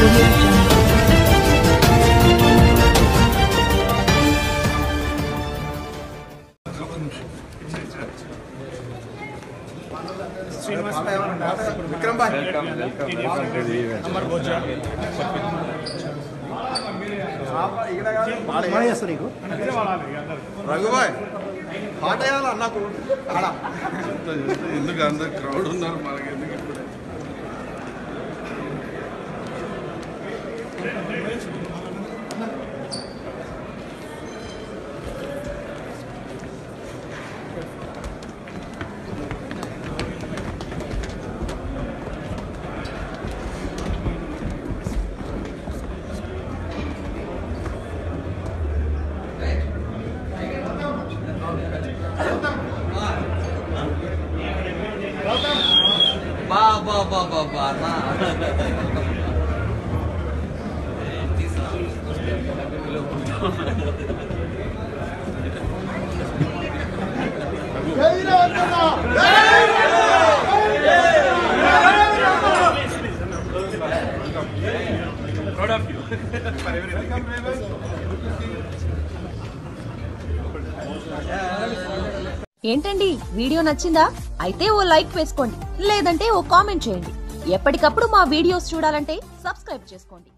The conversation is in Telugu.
Audio Jungle. विक्रम भाई रघु भाई పాట వేయాలి అన్నకు ఎందుకు అందరు క్రౌడ్ ఉన్నారు మనకి ఎందుకు ఇప్పుడు ఏంటండి వీడియో నచ్చిందా? అయితే ఓ లైక్ వేసుకోండి, లేదంటే ఓ కామెంట్ చేయండి. ఎప్పటికప్పుడు మా వీడియోస్ చూడాలంటే సబ్స్క్రైబ్ చేసుకోండి.